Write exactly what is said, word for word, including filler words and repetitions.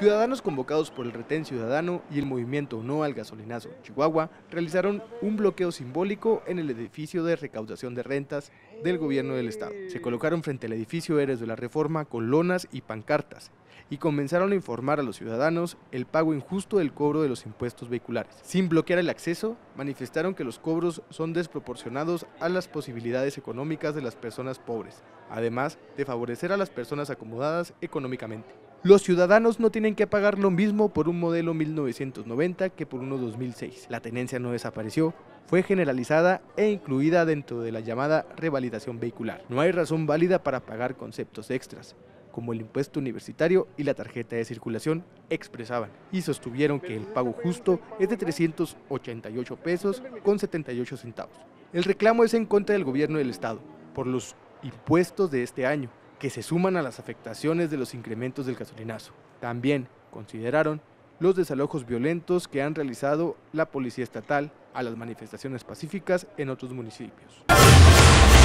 Ciudadanos convocados por el Retén Ciudadano y el movimiento No al Gasolinazo Chihuahua realizaron un bloqueo simbólico en el edificio de recaudación de rentas del gobierno del estado. Se colocaron frente al edificio Héroes de la Reforma con lonas y pancartas y comenzaron a informar a los ciudadanos el pago injusto del cobro de los impuestos vehiculares. Sin bloquear el acceso, manifestaron que los cobros son desproporcionados a las posibilidades económicas de las personas pobres, además de favorecer a las personas acomodadas económicamente. Los ciudadanos no tienen que pagar lo mismo por un modelo mil novecientos noventa que por uno dos mil seis. La tenencia no desapareció, fue generalizada e incluida dentro de la llamada revalidación vehicular. No hay razón válida para pagar conceptos extras, como el impuesto universitario y la tarjeta de circulación, expresaban, y sostuvieron que el pago justo es de trescientos ochenta y ocho pesos con setenta y ocho centavos. El reclamo es en contra del gobierno del estado, por los impuestos de este año, que se suman a las afectaciones de los incrementos del gasolinazo. También consideraron los desalojos violentos que han realizado la Policía Estatal a las manifestaciones pacíficas en otros municipios.